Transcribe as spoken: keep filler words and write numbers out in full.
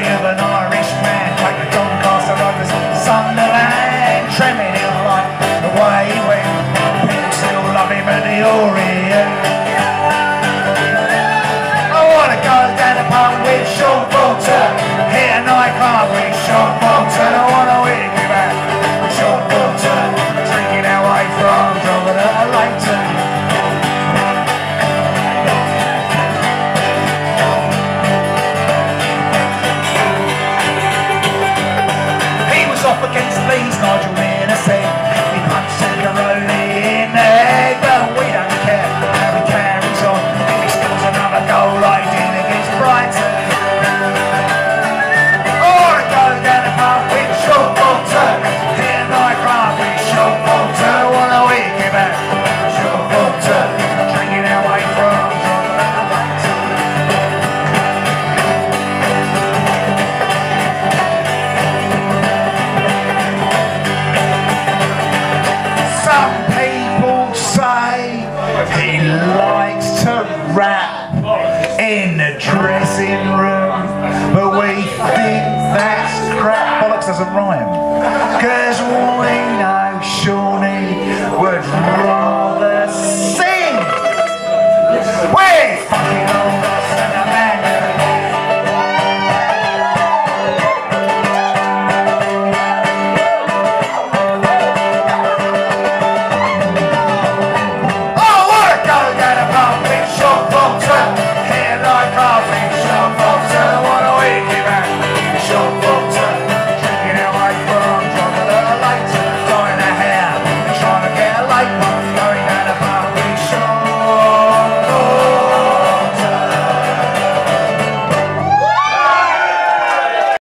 story of an Irish man like the Doncaster Rovers, Sunderland, trembling in light the way he went. People still love him at the Orient. I wanna go down the pub with Sean Bolton, hit a nightclub with Sean Bolton. I wanna wig you back with Sean Bolton, drinking our way from Drogheda to Leighton. Up against Leeds, Nigel in a set. He punched Caroli in the head, but we don't care. He carries on. He scores another goal like he did against Brighton. Or I go down the pub with Sean Bolton, hit a nightclub with Sean Bolton. I want a week back, Sean Bolton, drinking our way from he likes to rap in the dressing room, but we think that's crap. Bollocks doesn't rhyme, cause we know